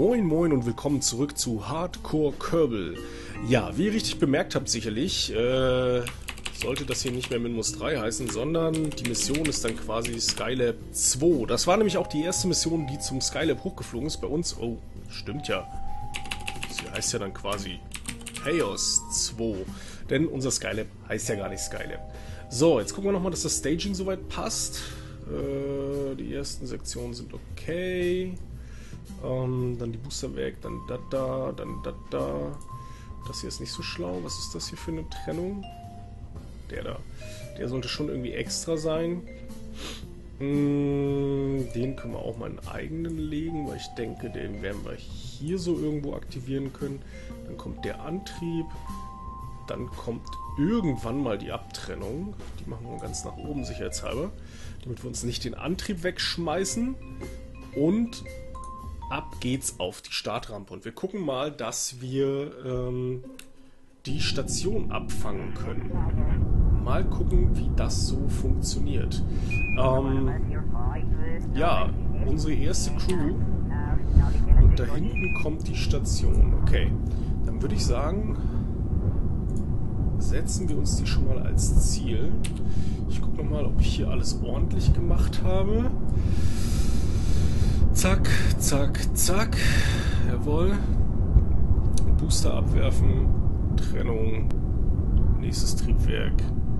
Moin Moin und willkommen zurück zu Hardcore Kerbal. Ja, wie ihr richtig bemerkt habt sicherlich, sollte das hier nicht mehr Minmus 3 heißen, sondern die Mission ist dann quasi Skylab 2. Das war nämlich auch die erste Mission, die zum Skylab hochgeflogen ist bei uns. Oh, stimmt ja. Sie heißt ja dann quasi Chaos 2, denn unser Skylab heißt ja gar nicht Skylab. So, jetzt gucken wir nochmal, dass das Staging soweit passt. Die ersten Sektionen sind okay. Dann die Booster weg, dann da, dann da. Das hier ist nicht so schlau. Was ist das hier für eine Trennung? Der da. Der sollte schon irgendwie extra sein. Den können wir auch mal einen eigenen legen, weil ich denke, den werden wir hier so irgendwo aktivieren können. Dann kommt der Antrieb. Dann kommt irgendwann mal die Abtrennung. Die machen wir ganz nach oben sicherheitshalber, damit wir uns nicht den Antrieb wegschmeißen. Und ab geht's auf die Startrampe. Und wir gucken mal, dass wir die Station abfangen können. Mal gucken, wie das so funktioniert. Ja, unsere erste Crew. Und da hinten kommt die Station. Okay, dann würde ich sagen, setzen wir uns die schon mal als Ziel. Ich gucke nochmal, ob ich hier alles ordentlich gemacht habe. Zack, zack, zack. Jawohl. Booster abwerfen. Trennung. Nächstes Triebwerk.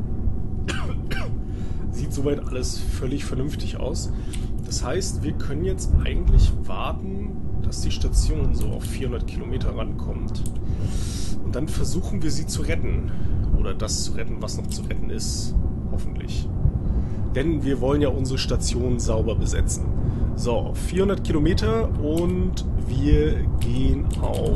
Sieht soweit alles völlig vernünftig aus. Das heißt, wir können jetzt eigentlich warten, dass die Station so auf 400 Kilometer rankommt. Und dann versuchen wir sie zu retten. Oder das zu retten, was noch zu retten ist. Hoffentlich. Denn wir wollen ja unsere Station sauber besetzen. So, 400 Kilometer und wir gehen auf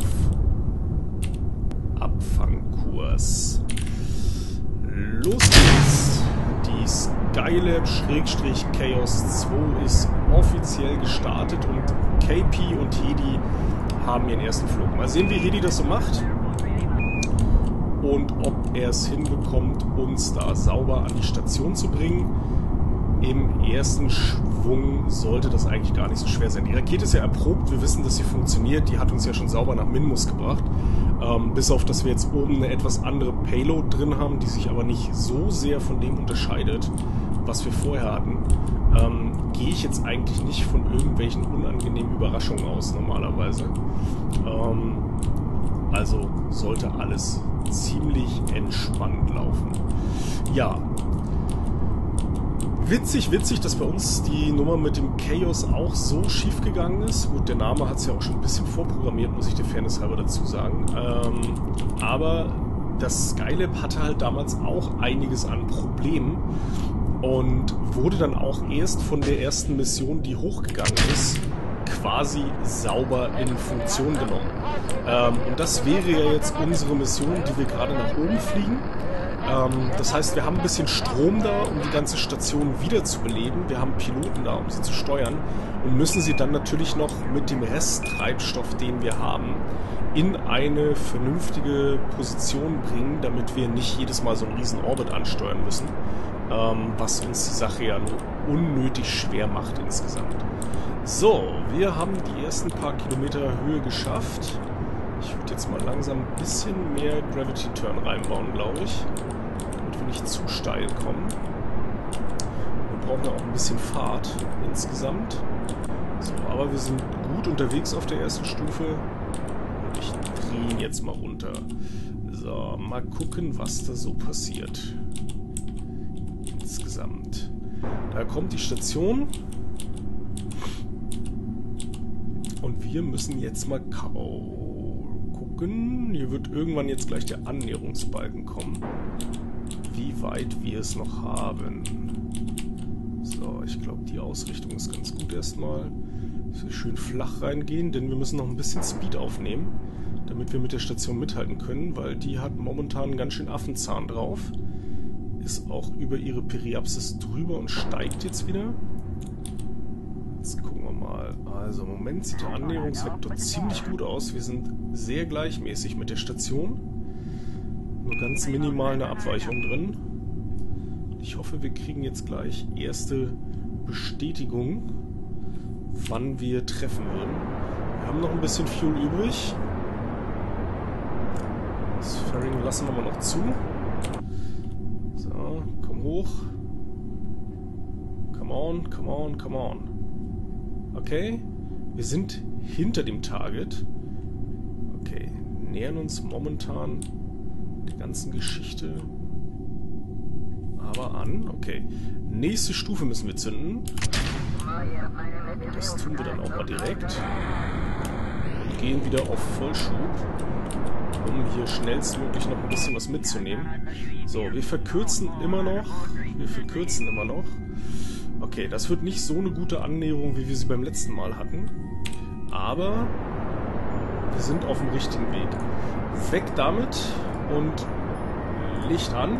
Abfangkurs. Los geht's! Die Skylab-Chaos 2 ist offiziell gestartet und KP und Hedi haben ihren ersten Flug. Mal sehen, wie Hedi das so macht und ob er es hinbekommt, uns da sauber an die Station zu bringen. Im ersten Schwung sollte das eigentlich gar nicht so schwer sein. Die Rakete ist ja erprobt, wir wissen, dass sie funktioniert. Die hat uns ja schon sauber nach Minmus gebracht. Bis auf, dass wir jetzt oben eine etwas andere Payload drin haben, die sich aber nicht so sehr von dem unterscheidet, was wir vorher hatten. Gehe ich jetzt eigentlich nicht von irgendwelchen unangenehmen Überraschungen aus normalerweise. Also sollte alles ziemlich entspannt laufen. Ja. Witzig, dass bei uns die Nummer mit dem Chaos auch so schief gegangen ist. Gut, der Name hat es ja auch schon ein bisschen vorprogrammiert, muss ich der Fairness halber dazu sagen. Aber das Skylab hatte halt damals auch einiges an Problemen und wurde dann auch erst von der ersten Mission, die hochgegangen ist, quasi sauber in Funktion genommen. Und das wäre ja jetzt unsere Mission, die wir gerade nach oben fliegen. Das heißt, wir haben ein bisschen Strom da, um die ganze Station wieder zu beleben. Wir haben Piloten da, um sie zu steuern und müssen sie dann natürlich noch mit dem Resttreibstoff, den wir haben, in eine vernünftige Position bringen, damit wir nicht jedes Mal so einen riesen Orbit ansteuern müssen, was uns die Sache ja nur unnötig schwer macht insgesamt. So, wir haben die ersten paar Kilometer Höhe geschafft. Ich würde jetzt mal langsam ein bisschen mehr Gravity Turn reinbauen, glaube ich, damit wir nicht zu steil kommen. Wir brauchen ja auch ein bisschen Fahrt insgesamt. So, aber wir sind gut unterwegs auf der ersten Stufe. Und ich drehe ihn jetzt mal runter. So, mal gucken, was da so passiert. Insgesamt. Da kommt die Station. Und wir müssen jetzt mal gucken. Hier wird irgendwann jetzt gleich der Annäherungsbalken kommen. Wie weit wir es noch haben. So, ich glaube, die Ausrichtung ist ganz gut erstmal. Dass wir schön flach reingehen, denn wir müssen noch ein bisschen Speed aufnehmen, damit wir mit der Station mithalten können, weil die hat momentan einen ganz schön Affenzahn drauf. Ist auch über ihre Periapsis drüber und steigt jetzt wieder. Jetzt gucken wir mal. Also im Moment sieht der Annäherungsvektor ziemlich gut aus. Wir sind sehr gleichmäßig mit der Station. Nur ganz minimal eine Abweichung drin. Ich hoffe, wir kriegen jetzt gleich erste Bestätigung, wann wir treffen würden. Wir haben noch ein bisschen Fuel übrig. Das Fairing lassen wir mal noch zu. So, komm hoch. Come on, come on, come on. Okay, wir sind hinter dem Target. Okay, nähern uns momentan der ganzen Geschichte aber an. Okay, nächste Stufe müssen wir zünden. Das tun wir dann auch mal direkt. Und gehen wieder auf Vollschub, um hier schnellstmöglich noch ein bisschen was mitzunehmen. So, wir verkürzen immer noch. Okay, das wird nicht so eine gute Annäherung, wie wir sie beim letzten Mal hatten. Aber wir sind auf dem richtigen Weg. Weg damit und Licht an.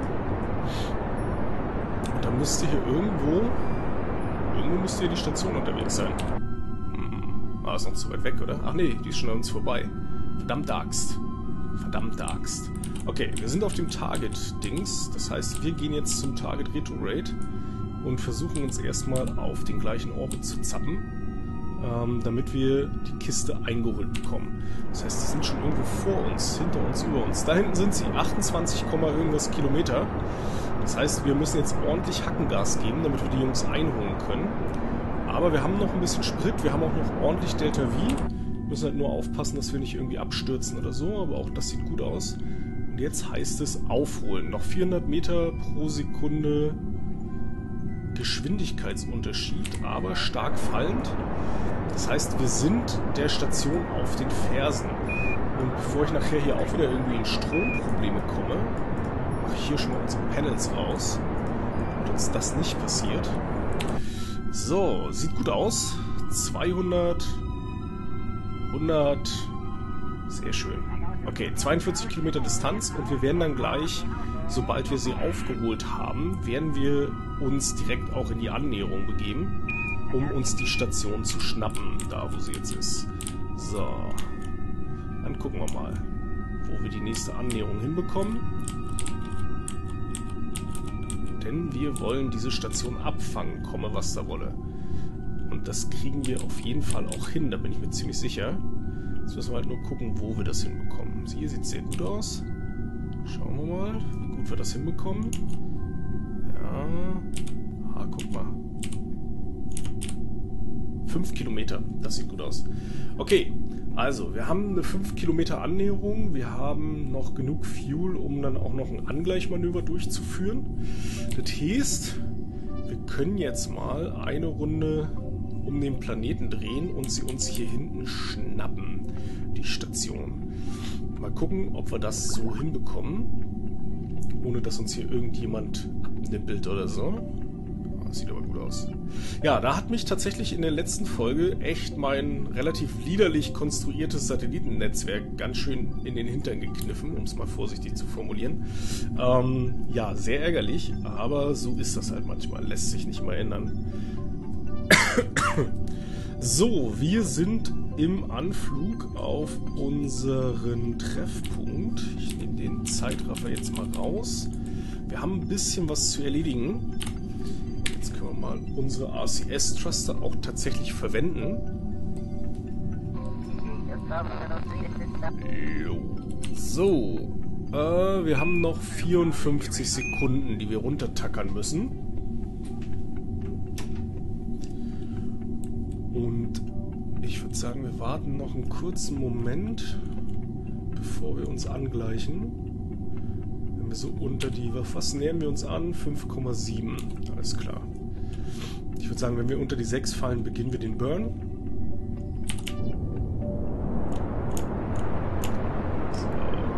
Und dann müsste hier irgendwo müsste hier die Station unterwegs sein. Ah, ist noch zu weit weg, oder? Ach nee, die ist schon an uns vorbei. Verdammte Axt. Verdammte Axt. Okay, wir sind auf dem Target-Dings. Das heißt, wir gehen jetzt zum Target Retrograde und versuchen uns erstmal auf den gleichen Orbit zu zappen, damit wir die Kiste eingeholt bekommen. Das heißt, die sind schon irgendwo vor uns, hinter uns, über uns. Da hinten sind sie, 28, irgendwas Kilometer. Das heißt, wir müssen jetzt ordentlich Hackengas geben, damit wir die Jungs einholen können. Aber wir haben noch ein bisschen Sprit, wir haben auch noch ordentlich Delta V. Wir müssen halt nur aufpassen, dass wir nicht irgendwie abstürzen oder so, aber auch das sieht gut aus. Und jetzt heißt es aufholen. Noch 400 Meter pro Sekunde Geschwindigkeitsunterschied, aber stark fallend. Das heißt, wir sind der Station auf den Fersen. Und bevor ich nachher hier auch wieder irgendwie in Stromprobleme komme, mache ich hier schon mal unsere Panels raus, damit uns das nicht passiert. So, sieht gut aus. 200, 100, sehr schön. Okay, 42 Kilometer Distanz und wir werden dann gleich, sobald wir sie aufgeholt haben, werden wir uns direkt auch in die Annäherung begeben, um uns die Station zu schnappen, da wo sie jetzt ist. So, dann gucken wir mal, wo wir die nächste Annäherung hinbekommen. Denn wir wollen diese Station abfangen, komme was da wolle. Und das kriegen wir auf jeden Fall auch hin, da bin ich mir ziemlich sicher. Jetzt müssen wir halt nur gucken, wo wir das hinbekommen. Hier sieht es sehr gut aus. Schauen wir mal, wie gut wir das hinbekommen. Ja. Ah, guck mal. 5 Kilometer, das sieht gut aus. Okay, also, wir haben eine 5 Kilometer Annäherung. Wir haben noch genug Fuel, um dann auch noch ein Angleichmanöver durchzuführen. Das heißt, wir können jetzt mal eine Runde um den Planeten drehen und sie uns hier hinten schnappen, die Station. Mal gucken, ob wir das so hinbekommen, ohne dass uns hier irgendjemand abnippelt oder so. Das sieht aber gut aus. Ja, da hat mich tatsächlich in der letzten Folge echt mein relativ liederlich konstruiertes Satellitennetzwerk ganz schön in den Hintern gekniffen, um es mal vorsichtig zu formulieren. Ja, sehr ärgerlich, aber so ist das halt manchmal. Lässt sich nicht mal ändern. So, wir sind im Anflug auf unseren Treffpunkt. Ich nehme den Zeitraffer jetzt mal raus. Wir haben ein bisschen was zu erledigen. Jetzt können wir mal unsere RCS-Thruster auch tatsächlich verwenden. So, wir haben noch 54 Sekunden, die wir runtertackern müssen. Und ich würde sagen, wir warten noch einen kurzen Moment, bevor wir uns angleichen. Wenn wir so unter die, was nähern wir uns an? 5,7. Alles klar. Ich würde sagen, wenn wir unter die 6 fallen, beginnen wir den Burn. So.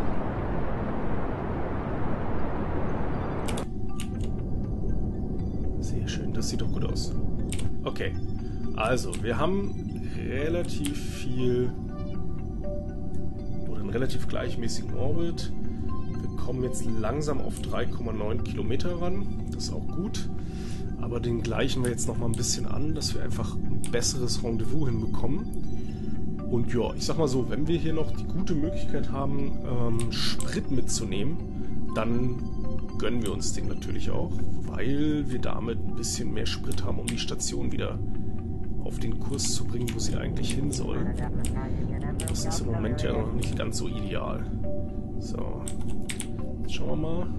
Sehr schön, das sieht doch gut aus. Okay. Also, wir haben relativ viel oder einen relativ gleichmäßigen Orbit. Wir kommen jetzt langsam auf 3,9 Kilometer ran. Das ist auch gut. Aber den gleichen wir jetzt noch mal ein bisschen an, dass wir einfach ein besseres Rendezvous hinbekommen. Und ja, ich sag mal so, wenn wir hier noch die gute Möglichkeit haben, Sprit mitzunehmen, dann gönnen wir uns den natürlich auch, weil wir damit ein bisschen mehr Sprit haben, um die Station wieder auf den Kurs zu bringen, wo sie eigentlich hin soll. Das ist im Moment ja noch nicht ganz so ideal. So, jetzt schauen wir mal.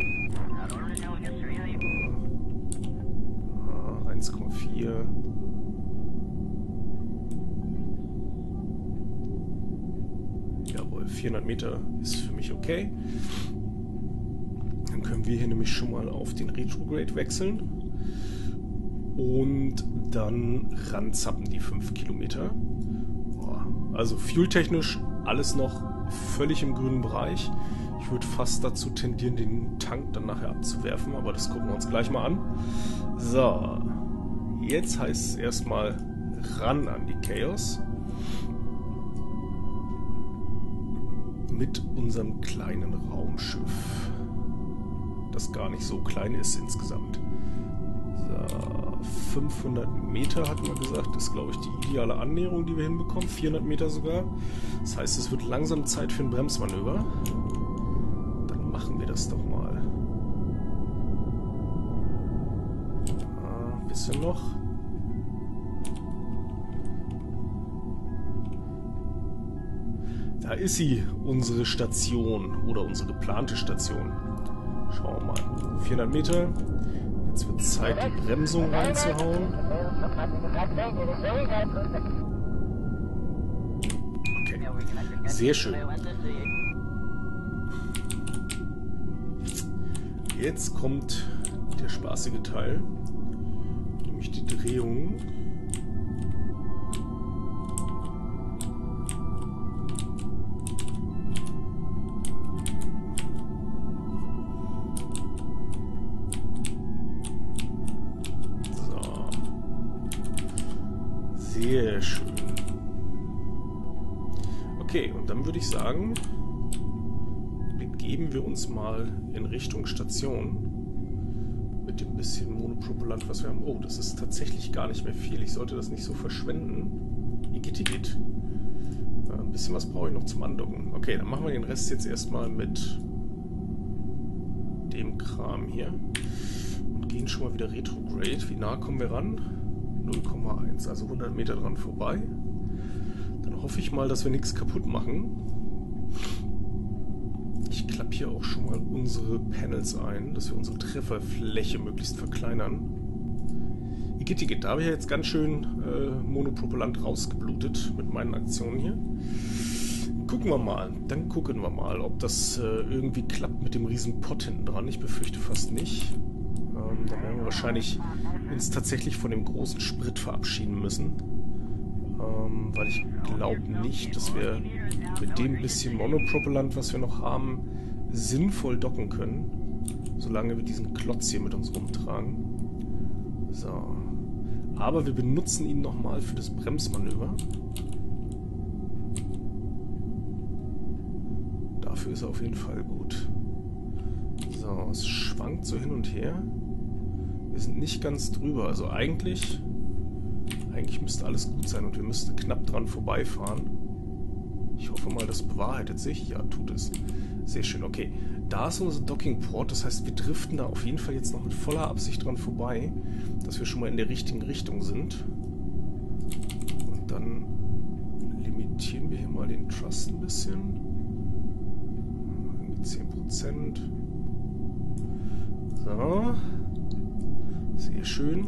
1,4. Jawohl, 400 Meter ist für mich okay. Dann können wir hier nämlich schon mal auf den Retrograde wechseln. Und dann ranzappen die 5 Kilometer. Also fueltechnisch alles noch völlig im grünen Bereich. Ich würde fast dazu tendieren, den Tank dann nachher abzuwerfen, aber das gucken wir uns gleich mal an. So, jetzt heißt es erstmal ran an die Chaos. Mit unserem kleinen Raumschiff. Das gar nicht so klein ist insgesamt. So, 500 Meter hatten wir gesagt, ist glaube ich die ideale Annäherung, die wir hinbekommen. 400 Meter sogar. Das heißt, es wird langsam Zeit für ein Bremsmanöver. Dann machen wir das doch mal. Ein bisschen noch. Da ist sie, unsere Station oder unsere geplante Station. Schauen wir mal. 400 Meter. Jetzt wird Zeit, die Bremsung reinzuhauen. Okay, sehr schön. Jetzt kommt der spaßige Teil, nämlich die Drehung. Sehr schön. Okay, und dann würde ich sagen, begeben wir uns mal in Richtung Station mit dem bisschen Monopropellant, was wir haben. Oh, das ist tatsächlich gar nicht mehr viel. Ich sollte das nicht so verschwenden. Igitt. Ein bisschen was brauche ich noch zum Andocken. Okay, dann machen wir den Rest jetzt erstmal mit dem Kram hier und gehen schon mal wieder Retrograde. Wie nah kommen wir ran? 0,1, also 100 Meter dran vorbei. Dann hoffe ich mal, dass wir nichts kaputt machen. Ich klappe hier auch schon mal unsere Panels ein, dass wir unsere Trefferfläche möglichst verkleinern. Igitt, da habe ich ja jetzt ganz schön Monopropellant rausgeblutet mit meinen Aktionen hier. Gucken wir mal, dann gucken wir mal, ob das irgendwie klappt mit dem riesen Pott hinten dran. Ich befürchte fast nicht. Dann werden wir wahrscheinlich uns tatsächlich von dem großen Sprit verabschieden müssen. Weil ich glaube nicht, dass wir mit dem bisschen Monopropellant, was wir noch haben, sinnvoll docken können. Solange wir diesen Klotz hier mit uns rumtragen. So. Aber wir benutzen ihn nochmal für das Bremsmanöver. Dafür ist er auf jeden Fall gut. So, es schwankt so hin und her. Wir sind nicht ganz drüber. Also eigentlich müsste alles gut sein und wir müssten knapp dran vorbeifahren. Ich hoffe mal, das bewahrheitet sich. Ja, tut es. Sehr schön. Okay, da ist unser Dockingport. Das heißt, wir driften da auf jeden Fall jetzt noch mit voller Absicht dran vorbei, dass wir schon mal in der richtigen Richtung sind. Und dann limitieren wir hier mal den Thrust ein bisschen. Mit 10%. So. Sehr schön.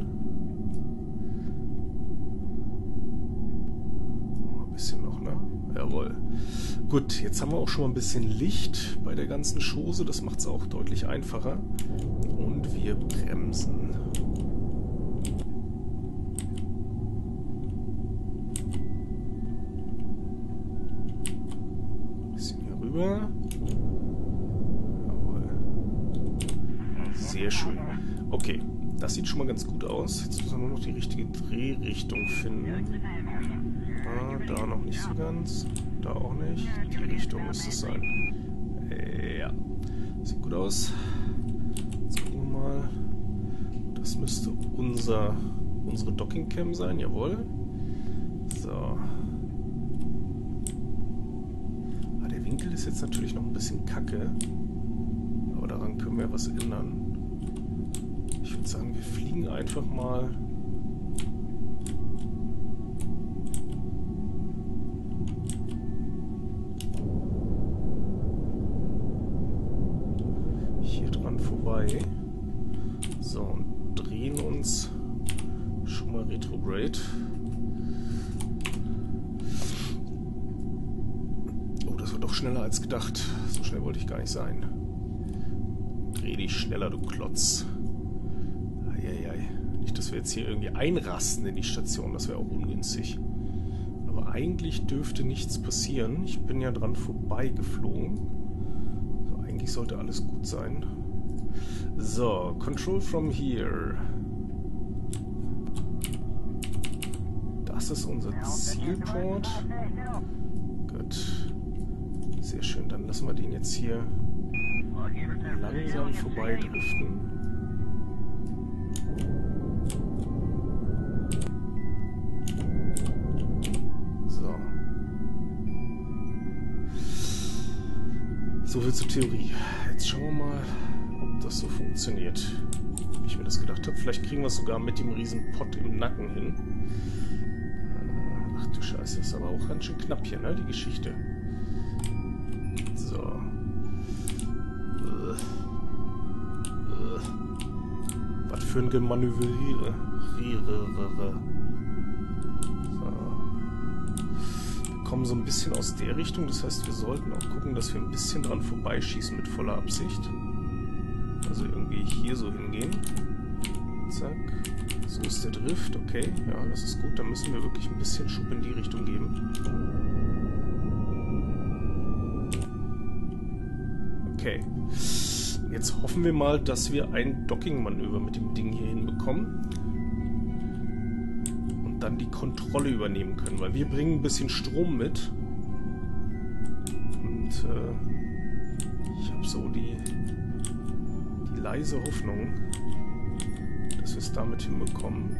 Ein bisschen noch, ne? Jawohl. Gut, jetzt haben wir auch schon mal ein bisschen Licht bei der ganzen Chose. Das macht es auch deutlich einfacher. Und wir bremsen. Ein bisschen hier rüber. Jawohl. Sehr schön. Okay, das sieht schon mal ganz gut aus. Jetzt müssen wir nur noch die richtige Drehrichtung finden. Da noch nicht so ganz. Da auch nicht. Die Richtung müsste es sein. Ja. Sieht gut aus. Jetzt gucken wir mal. Das müsste unsere Docking-Cam sein. Jawohl. So. Der Winkel ist jetzt natürlich noch ein bisschen kacke. Aber daran können wir was ändern. Ich würde sagen, wir fliegen einfach mal vorbei. So, und drehen uns schon mal retrograde. Oh, das war doch schneller als gedacht. So schnell wollte ich gar nicht sein. Dreh dich schneller, du Klotz. Eieiei. Nicht, dass wir jetzt hier irgendwie einrasten in die Station. Das wäre auch ungünstig. Aber eigentlich dürfte nichts passieren. Ich bin ja dran vorbeigeflogen. So, eigentlich sollte alles gut sein. So, Control from here. Das ist unser Zielport. Gut. Sehr schön. Dann lassen wir den jetzt hier langsam vorbeidriften. So. So viel zur Theorie. Jetzt schauen wir mal, ob das so funktioniert, wie ich mir das gedacht habe. Vielleicht kriegen wir es sogar mit dem riesen Pott im Nacken hin. Ach du Scheiße, das ist aber auch ganz schön knapp hier, ne, die Geschichte. So. Was für ein Gemanövriere. So. Wir kommen so ein bisschen aus der Richtung, das heißt, wir sollten auch gucken, dass wir ein bisschen dran vorbeischießen mit voller Absicht. Also irgendwie hier so hingehen. Zack. So ist der Drift. Okay, ja, das ist gut. Da müssen wir wirklich ein bisschen Schub in die Richtung geben. Okay. Jetzt hoffen wir mal, dass wir ein Docking-Manöver mit dem Ding hier hinbekommen. Und dann die Kontrolle übernehmen können. Weil wir bringen ein bisschen Strom mit. Und ich habe so die leise Hoffnung, dass wir es damit hinbekommen,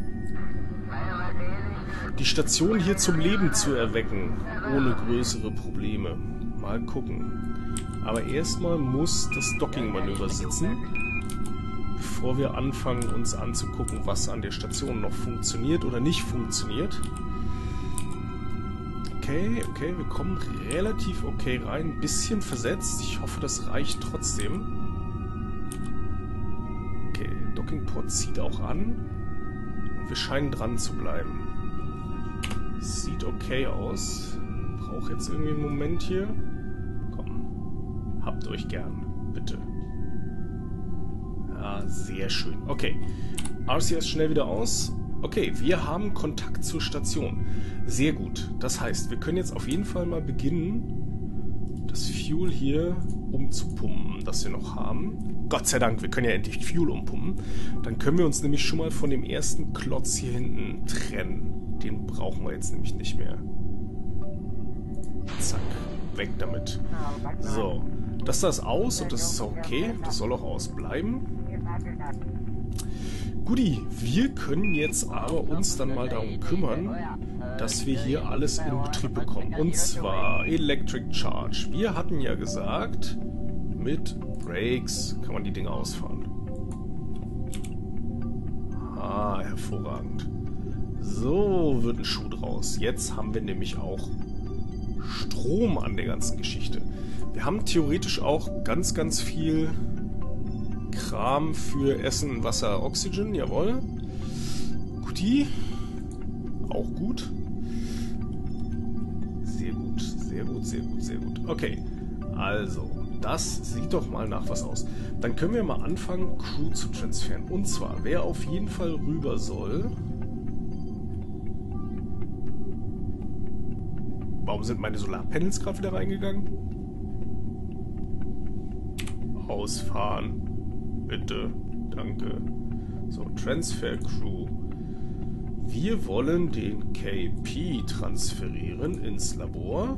die Station hier zum Leben zu erwecken, ohne größere Probleme. Mal gucken. Aber erstmal muss das Docking-Manöver sitzen, bevor wir anfangen, uns anzugucken, was an der Station noch funktioniert oder nicht funktioniert. Okay, wir kommen relativ okay rein. Ein bisschen versetzt. Ich hoffe, das reicht trotzdem. Dockingport zieht auch an und wir scheinen dran zu bleiben. Sieht okay aus. Brauche jetzt irgendwie einen Moment hier. Komm, habt euch gern, bitte. Ja, sehr schön. Okay, RCS schnell wieder aus. Okay, wir haben Kontakt zur Station. Sehr gut. Das heißt, wir können jetzt auf jeden Fall mal beginnen, das Fuel hier umzupumpen, das wir noch haben. Gott sei Dank, wir können ja endlich Fuel umpumpen. Dann können wir uns nämlich schon mal von dem ersten Klotz hier hinten trennen. Den brauchen wir jetzt nämlich nicht mehr. Zack, weg damit. So, das ist aus und das ist auch okay. Das soll auch ausbleiben. Guti, wir können jetzt aber uns dann mal darum kümmern, dass wir hier alles in Betrieb bekommen. Und zwar Electric Charge. Wir hatten ja gesagt, mit Brakes kann man die Dinge ausfahren. Ah, hervorragend. So wird ein Schuh draus. Jetzt haben wir nämlich auch Strom an der ganzen Geschichte. Wir haben theoretisch auch ganz, ganz viel Kram für Essen, Wasser, Oxygen. Jawohl. Guti. Auch gut. Sehr gut, sehr gut, sehr gut, sehr gut. Okay, also, das sieht doch mal nach was aus. Dann können wir mal anfangen, Crew zu transferieren. Und zwar, wer auf jeden Fall rüber soll... Warum sind meine Solarpanels gerade wieder reingegangen? Ausfahren. Bitte. Danke. So, Transfer Crew. Wir wollen den KP transferieren ins Labor.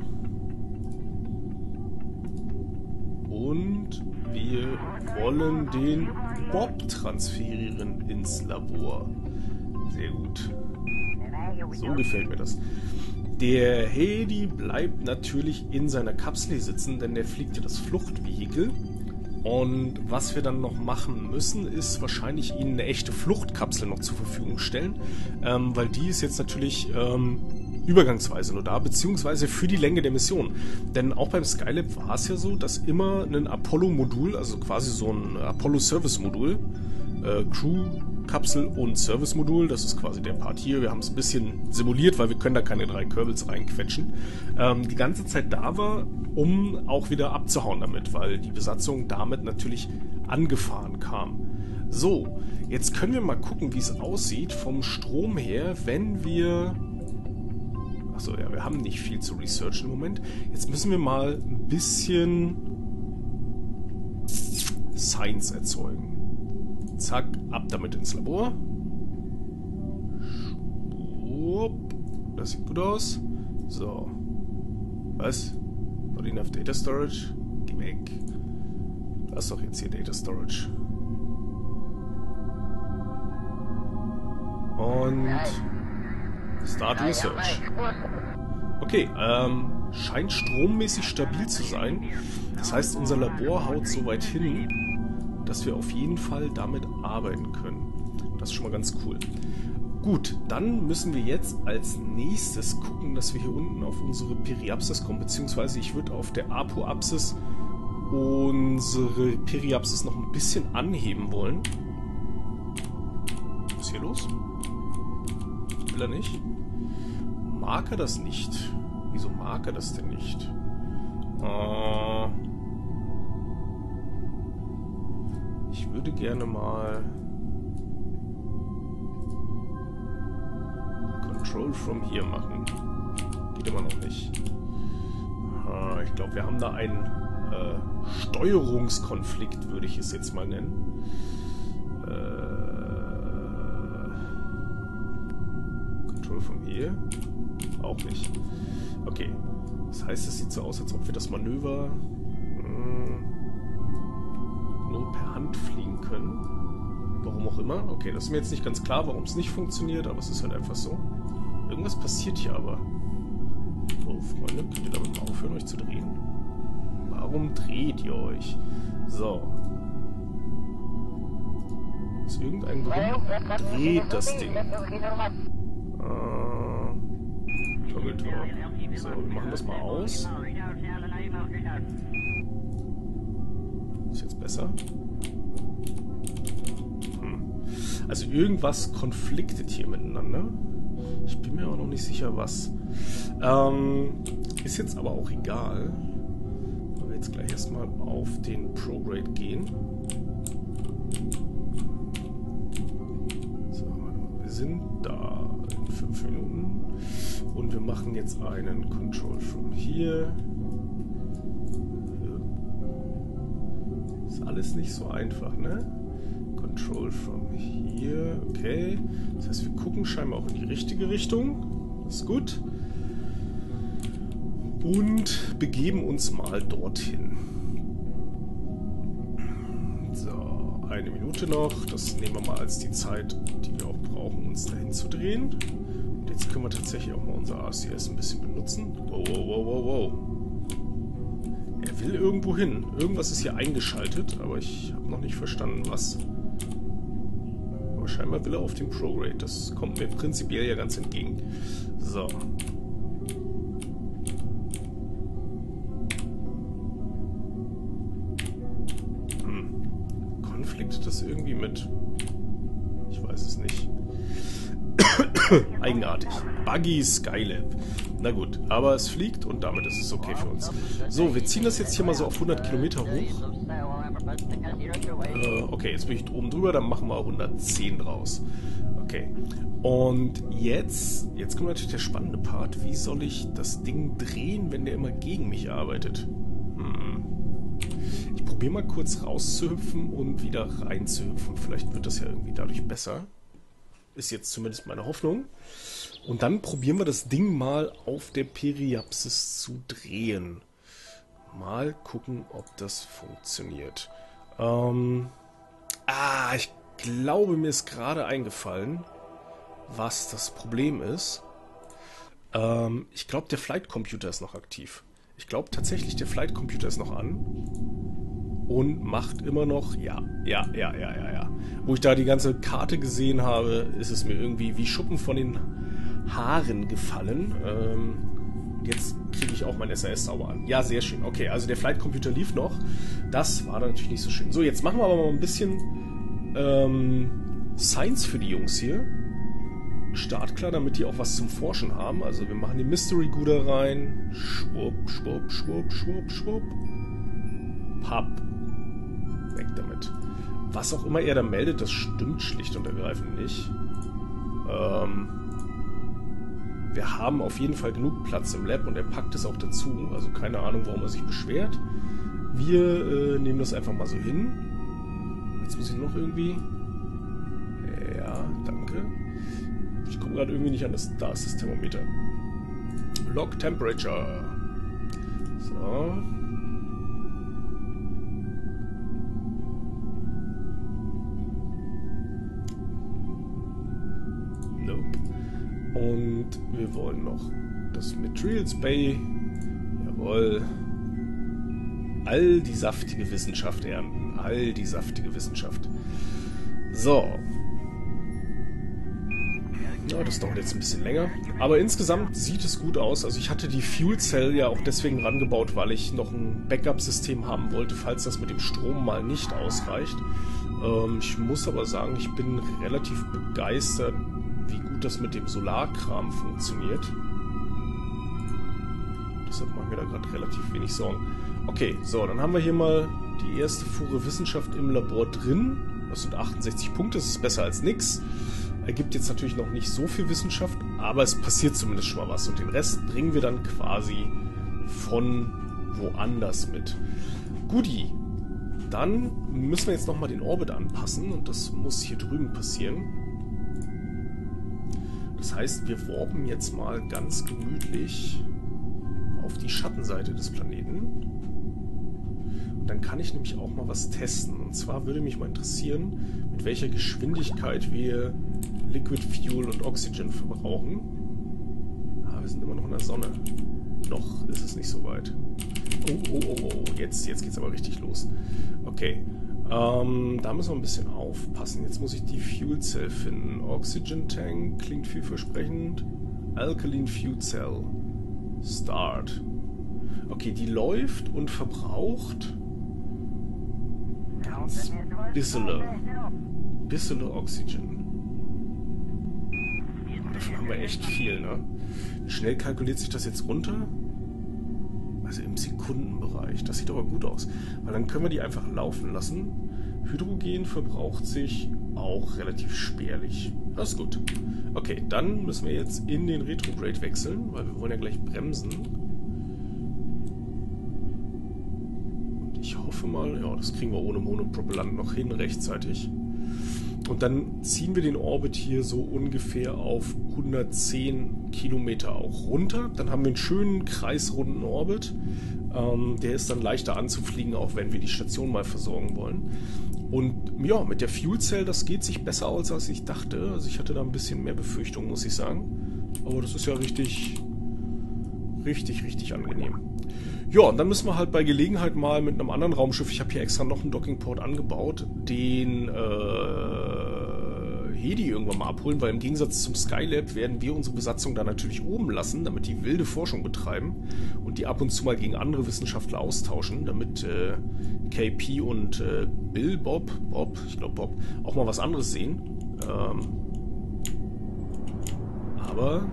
Und wir wollen den Bob transferieren ins Labor. Sehr gut. So gefällt mir das. Der Hedy bleibt natürlich in seiner Kapsel sitzen, denn der fliegt ja das Fluchtvehikel. Und was wir dann noch machen müssen, ist wahrscheinlich ihnen eine echte Fluchtkapsel noch zur Verfügung stellen, weil die ist jetzt natürlich übergangsweise nur da, beziehungsweise für die Länge der Mission. Denn auch beim Skylab war es ja so, dass immer ein Apollo-Modul, also quasi so ein Apollo-Service-Modul, Crew-Kapsel und Service-Modul, das ist quasi der Part hier, wir haben es ein bisschen simuliert, weil wir können da keine 3 Kerbals reinquetschen, die ganze Zeit da war, um auch wieder abzuhauen damit, weil die Besatzung damit natürlich angefahren kam. So, jetzt können wir mal gucken, wie es aussieht vom Strom her, wenn wir... Achso, ja, wir haben nicht viel zu researchen im Moment. Jetzt müssen wir mal ein bisschen Science erzeugen. Zack, ab damit ins Labor. Das sieht gut aus. So. Was? Not enough Data Storage? Geh weg. Du hast doch jetzt hier Data Storage. Und Start Research. Okay, scheint strommäßig stabil zu sein. Das heißt, unser Labor haut so weit hin, dass wir auf jeden Fall damit arbeiten können. Das ist schon mal ganz cool. Gut, dann müssen wir jetzt als nächstes gucken, dass wir hier unten auf unsere Periapsis kommen, beziehungsweise ich würde auf der Apoapsis unsere Periapsis noch ein bisschen anheben wollen. Was ist hier los? Will er nicht? Mag er das nicht? Wieso mag er das denn nicht? Ich würde gerne mal Control from here machen. Geht immer noch nicht. Ich glaube, wir haben da einen Steuerungskonflikt, würde ich es jetzt mal nennen. Control from here? Auch nicht. Okay. Das heißt, es sieht so aus, als ob wir das Manöver nur per Hand fliegen können. Warum auch immer. Okay, das ist mir jetzt nicht ganz klar, warum es nicht funktioniert, aber es ist halt einfach so. Irgendwas passiert hier aber. Oh, Freunde, könnt ihr damit mal aufhören, euch zu drehen? Warum dreht ihr euch? So. Aus irgendeinem Grund dreht das Ding. Toggle Talk. So, wir machen das mal aus. Ist jetzt besser? Also irgendwas konfliktet hier miteinander. Ich bin mir auch noch nicht sicher, was. Ist jetzt aber auch egal. Weil wir jetzt gleich erstmal auf den Prograde gehen. So, wir sind da in 5 Minuten. Und wir machen jetzt einen Control from here. Ist alles nicht so einfach, ne? Control from here, okay. Das heißt, wir gucken scheinbar auch in die richtige Richtung. Das ist gut. Und begeben uns mal dorthin. So, 1 Minute noch. Das nehmen wir mal als die Zeit, die wir auch brauchen, uns dahin zu drehen. Und jetzt können wir tatsächlich auch mal unser RCS ein bisschen benutzen. Wow, wow, wow, wow, wow. Er will irgendwo hin. Irgendwas ist hier eingeschaltet, aber ich habe noch nicht verstanden, was. Aber scheinbar will er auf den Prograde. Das kommt mir prinzipiell ja ganz entgegen. So. Konfliktet das irgendwie mit? Ich weiß es nicht. Eigenartig. Buggy Skylab. Na gut, aber es fliegt und damit ist es okay für uns. So, wir ziehen das jetzt hier mal so auf 100 Kilometer hoch. Okay, jetzt bin ich oben drüber, dann machen wir 110 draus. Okay. Und jetzt kommt natürlich der spannende Part. Wie soll ich das Ding drehen, wenn der immer gegen mich arbeitet? Ich probiere mal kurz rauszuhüpfen und wieder reinzuhüpfen. Vielleicht wird das ja irgendwie dadurch besser. Ist jetzt zumindest meine Hoffnung. Und dann probieren wir das Ding mal auf der Periapsis zu drehen. Mal gucken, ob das funktioniert. Ich glaube, mir ist gerade eingefallen, was das Problem ist. Ich glaube, der Flight Computer ist noch aktiv. Ich glaube tatsächlich, der Flight Computer ist noch an. Und macht immer noch, ja. Wo ich da die ganze Karte gesehen habe, ist es mir irgendwie wie Schuppen von den Haaren gefallen. Jetzt kriege ich auch mein SAS-Zauber an. Ja, sehr schön. Okay, also der Flight-Computer lief noch. Das war natürlich nicht so schön. So, jetzt machen wir aber mal ein bisschen Science für die Jungs hier. Startklar, damit die auch was zum Forschen haben. Also wir machen die Mystery-Guder rein. Schwupp, schwupp, schwupp, schwupp, schwupp. Papp. Weg damit. Was auch immer er da meldet, das stimmt schlicht und ergreifend nicht. Wir haben auf jeden Fall genug Platz im Lab und er packt es auch dazu. Also keine Ahnung, warum er sich beschwert. Wir nehmen das einfach mal so hin. Jetzt muss ich noch irgendwie... Ja, danke. Ich komme gerade irgendwie nicht an das... Da ist das Thermometer. Log Temperature. So. Nope. Und wir wollen noch das Materials Bay. Jawohl. All die saftige Wissenschaft ernten. All die saftige Wissenschaft. So. Ja, das dauert jetzt ein bisschen länger. Aber insgesamt sieht es gut aus. Also ich hatte die Fuel Cell ja auch deswegen rangebaut, weil ich noch ein Backup-System haben wollte, falls das mit dem Strom mal nicht ausreicht. Ich muss aber sagen, ich bin relativ begeistert, wie gut das mit dem Solarkram funktioniert. Deshalb machen wir da gerade relativ wenig Sorgen. Okay, so, dann haben wir hier mal die erste Fuhre Wissenschaft im Labor drin. Das sind 68 Punkte, das ist besser als nix. Ergibt jetzt natürlich noch nicht so viel Wissenschaft, aber es passiert zumindest schon mal was. Und den Rest bringen wir dann quasi von woanders mit. Guti, dann müssen wir jetzt nochmal den Orbit anpassen und das muss hier drüben passieren. Das heißt, wir warpen jetzt mal ganz gemütlich auf die Schattenseite des Planeten. Und dann kann ich nämlich auch mal was testen. Und zwar würde mich mal interessieren, mit welcher Geschwindigkeit wir Liquid Fuel und Oxygen verbrauchen. Ah, wir sind immer noch in der Sonne. Noch ist es nicht so weit. Oh. Jetzt geht's aber richtig los. Okay. Da müssen wir ein bisschen aufpassen. Jetzt muss ich die Fuel Cell finden. Oxygen Tank klingt vielversprechend. Alkaline Fuel Cell. Start. Okay, die läuft und verbraucht bissele Oxygen. Davon haben wir echt viel, ne? Schnell kalkuliert sich das jetzt runter. Also im Sekundenbereich. Das sieht aber gut aus. Weil dann können wir die einfach laufen lassen. Hydrogen verbraucht sich auch relativ spärlich. Das ist gut. Okay, dann müssen wir jetzt in den Retrograde wechseln, weil wir wollen ja gleich bremsen. Und ich hoffe mal, ja, das kriegen wir ohne Monopropellant noch hin rechtzeitig. Und dann ziehen wir den Orbit hier so ungefähr auf 110 Kilometer auch runter. Dann haben wir einen schönen kreisrunden Orbit. Der ist dann leichter anzufliegen, auch wenn wir die Station mal versorgen wollen. Und ja, mit der Fuel Cell, das geht sich besser aus, als ich dachte. Also ich hatte da ein bisschen mehr Befürchtung, muss ich sagen. Aber das ist ja richtig angenehm. Ja, und dann müssen wir halt bei Gelegenheit mal mit einem anderen Raumschiff, ich habe hier extra noch einen Dockingport angebaut, den Hedi irgendwann mal abholen, weil im Gegensatz zum Skylab werden wir unsere Besatzung da natürlich oben lassen, damit die wilde Forschung betreiben und die ab und zu mal gegen andere Wissenschaftler austauschen, damit KP und Bob, auch mal was anderes sehen. Aber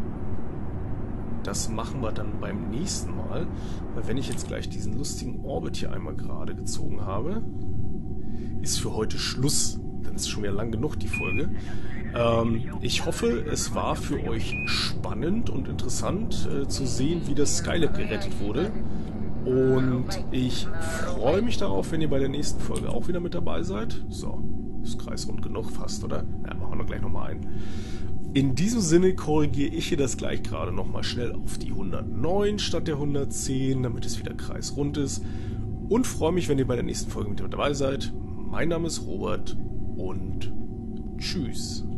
das machen wir dann beim nächsten Mal, weil wenn ich jetzt gleich diesen lustigen Orbit hier einmal gerade gezogen habe, ist für heute Schluss. Dann ist schon wieder lang genug die Folge. Ich hoffe, es war für euch spannend und interessant zu sehen, wie das Skylab gerettet wurde. Und ich freue mich darauf, wenn ihr bei der nächsten Folge auch wieder mit dabei seid. So, ist kreisrund genug fast, oder? Ja, machen wir gleich nochmal ein. In diesem Sinne korrigiere ich hier das gleich gerade nochmal schnell auf die 109 statt der 110, damit es wieder kreisrund ist. Und freue mich, wenn ihr bei der nächsten Folge mit dabei seid. Mein Name ist Robert und tschüss.